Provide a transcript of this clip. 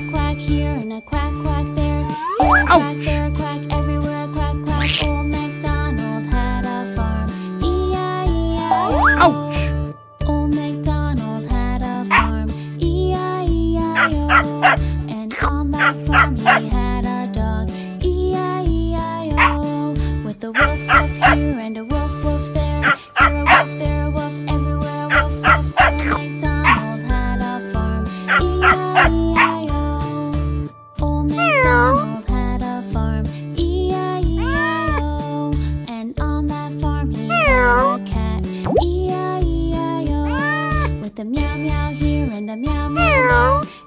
quack here and a quack, quack there. Here a quack, there a quack, everywhere a quack, quack. Old MacDonald had a farm. E-I-E-I-O. Ouch! Old MacDonald had a farm. E-I-E-I-O. And on that farm he had a dog. E-I-E-I-O. With a woof woof here and a woof woof there. Here a woof, there a woof, everywhere a woof woof. Old MacDonald had a farm. E-I-E-I-O. Old MacDonald had a farm. E-I-E-I-O. And on that farm he had a cat. E-I-E-I-O. With a meow meow here and a meow meow there.